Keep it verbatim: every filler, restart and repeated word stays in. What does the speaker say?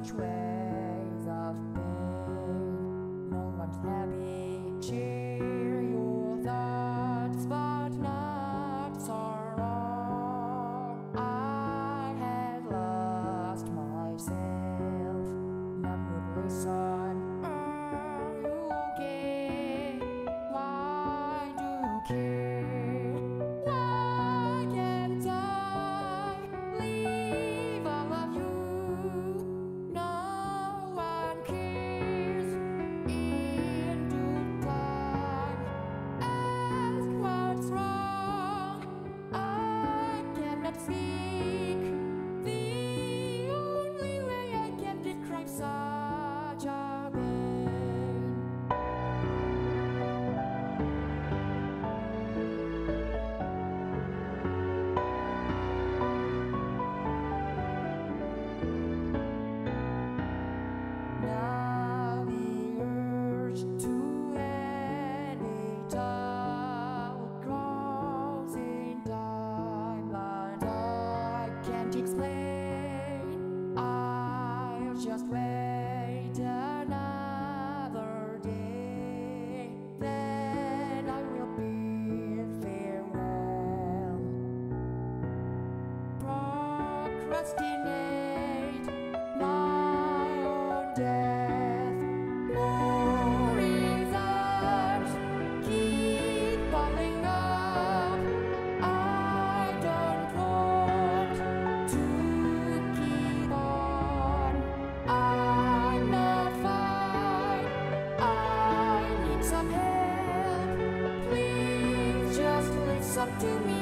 such waves of pain. No one's happy, cheer your thoughts, but not sorrow. I have lost myself, none would listen. Are you okay? Why do you care? Why can't I leave all of you? No one cares. In due time, ask what's wrong. I cannot speak. The only way I can describe such a pain. Now the urge to end it all grows in time, but I can't explain. I'll just wait another day, then I will bid farewell. Procrastinate my own death. More reasons keep piling up. I don't want to keep on. I'm not fine. I need some help. Please just listen to me.